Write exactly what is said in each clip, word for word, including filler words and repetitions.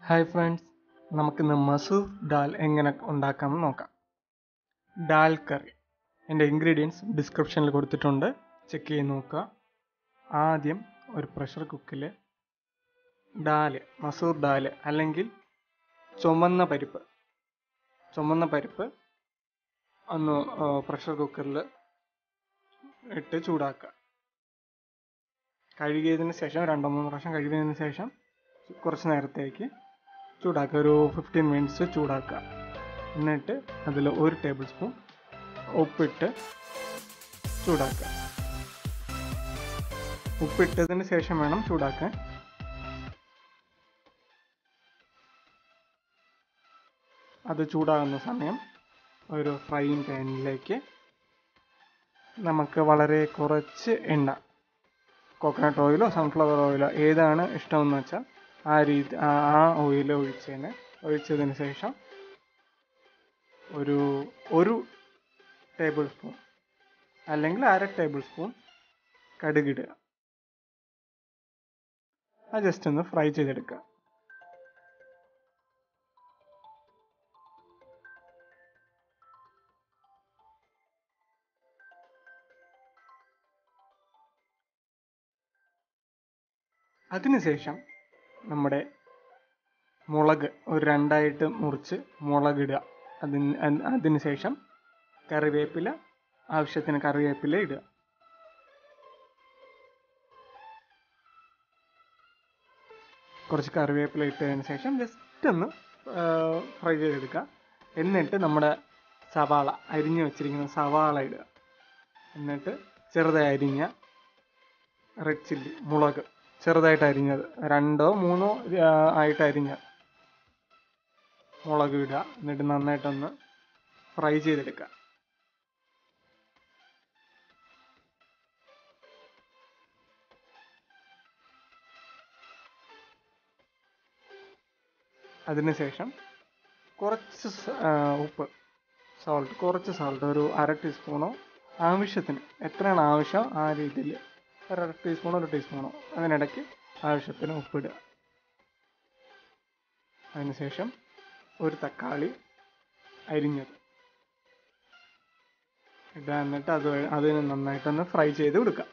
Hi friends, നമുക്കിന്ന് മസൂർ ദാൽ എങ്ങനെ ഉണ്ടാക്കാമെന്ന് നോക്കാം. ദാൽ കറി എൻ്റെ ഇൻഗ്രീഡിയൻസ് ഡിസ്ക്രിപ്ഷനിൽ കൊടുത്തിട്ടുണ്ട്, ചെക്ക് ചെയ്ത് നോക്കുക. ആദ്യം ഒരു പ്രഷർ കുക്കിൽ ദാൽ, മസൂർ ദാൽ അല്ലെങ്കിൽ ചുമന്ന പരിപ്പ് ചുമന്ന പരിപ്പ് ഒന്ന് പ്രഷർ കുക്കറിൽ ഇട്ട് ചൂടാക്കുക. കഴുകിയതിന് ശേഷം രണ്ടോ മൂന്ന് പ്രാവശ്യം കഴുകിയതിന് ശേഷം കുറച്ച് നേരത്തേക്ക് ചൂടാക്കുക. ഒരു ഫിഫ്റ്റീൻ മിനിറ്റ്സ് ചൂടാക്കുക. എന്നിട്ട് അതിൽ ഒരു ടേബിൾ സ്പൂൺ ഉപ്പിട്ട് ചൂടാക്കുക. ഉപ്പിട്ടതിന് ശേഷം വേണം ചൂടാക്കാൻ. അത് ചൂടാകുന്ന സമയം ഒരു ഫ്രൈയിങ് പാനിലേക്ക് നമുക്ക് വളരെ കുറച്ച് എണ്ണ, കോക്കനട്ട് ഓയിലോ സൺഫ്ലവർ ഓയിലോ ഏതാണ് ഇഷ്ടമെന്ന് വെച്ചാൽ ആ രീതി ആ ഓയിൽ ഒഴിച്ചതിന് ഒഴിച്ചതിന് ശേഷം ഒരു ഒരു ടേബിൾ സ്പൂൺ അല്ലെങ്കിൽ അര ടേബിൾ സ്പൂൺ കടുകിടുക. അത് ജസ്റ്റ് ഒന്ന് ഫ്രൈ ചെയ്തെടുക്കുക. അതിനുശേഷം നമ്മുടെ മുളക് ഒരു രണ്ടായിട്ട് മുറിച്ച് മുളകിടുക. അതിന് അതിന് ശേഷം കറിവേപ്പില, ആവശ്യത്തിന് കറിവേപ്പില ഇടുക. കുറച്ച് കറിവേപ്പില ഇട്ടതിന് ശേഷം ജസ്റ്റ് ഒന്ന് ഫ്രൈ ചെയ്തെടുക്കുക. എന്നിട്ട് നമ്മുടെ സവാള, അരിഞ്ഞു വെച്ചിരിക്കുന്ന സവാള ഇടുക. എന്നിട്ട് ചെറുതായി അരിഞ്ഞ റെഡ് ചില്ലി, മുളക് ചെറുതായിട്ട് അരിഞ്ഞത്, രണ്ടോ മൂന്നോ ആയിട്ട് അരിഞ്ഞ മുളക് ഇടുക. എന്നിട്ട് നന്നായിട്ടൊന്ന് ഫ്രൈ ചെയ്തെടുക്കുക. അതിനുശേഷം കുറച്ച് ഉപ്പ്, സോൾട്ട്, കുറച്ച് സോൾട്ട്, ഒരു അര ടീസ്പൂണോ ആവശ്യത്തിന്, എത്രയാണ് ആവശ്യം ആ രീതിയിൽ ഒരു അര ടീസ്പൂണോ ഒരു ടീസ്പൂണോ അതിനിടയ്ക്ക് ആവശ്യത്തിന് ഉപ്പിടുക. അതിനുശേഷം ഒരു തക്കാളി അരിഞ്ഞത് ഇടുക. എന്നിട്ട് അത് അതിന് നന്നായിട്ടൊന്ന് ഫ്രൈ ചെയ്ത് കൊടുക്കുക.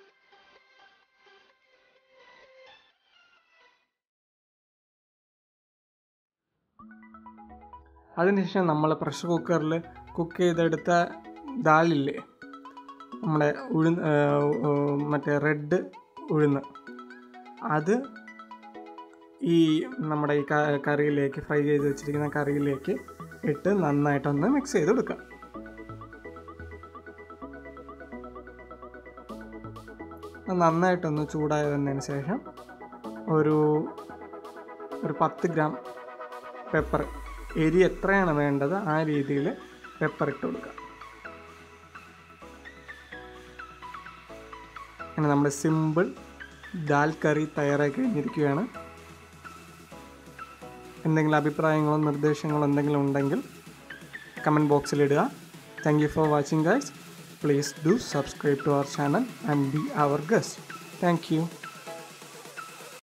അതിനുശേഷം നമ്മൾ പ്രഷർ കുക്കറിൽ കുക്ക് ചെയ്തെടുത്ത ദാലില്ലേ, നമ്മുടെ ഉഴുന്ന്, മറ്റേ റെഡ് ഉഴുന്ന്, അത് ഈ നമ്മുടെ ഈ കറിയിലേക്ക്, ഫ്രൈ ചെയ്ത് വെച്ചിരിക്കുന്ന കറിയിലേക്ക് ഇട്ട് നന്നായിട്ടൊന്ന് മിക്സ് ചെയ്ത് കൊടുക്കുക. നന്നായിട്ടൊന്ന് ചൂടായി വന്നതിന് ശേഷം ഒരു ഒരു പത്ത് ഗ്രാം പെപ്പർ, എരി എത്രയാണ് വേണ്ടത് ആ രീതിയിൽ പെപ്പർ ഇട്ട് കൊടുക്കുക. അങ്ങനെ നമ്മുടെ സിമ്പിൾ ദാൽ കറി തയ്യാറായി കഴിഞ്ഞിരിക്കുകയാണ്. എന്തെങ്കിലും അഭിപ്രായങ്ങളോ നിർദ്ദേശങ്ങളോ എന്തെങ്കിലും ഉണ്ടെങ്കിൽ കമൻറ്റ് ബോക്സിൽ ഇടുക. Thank you for watching guys. Please do subscribe to our channel and be our guest. Thank U.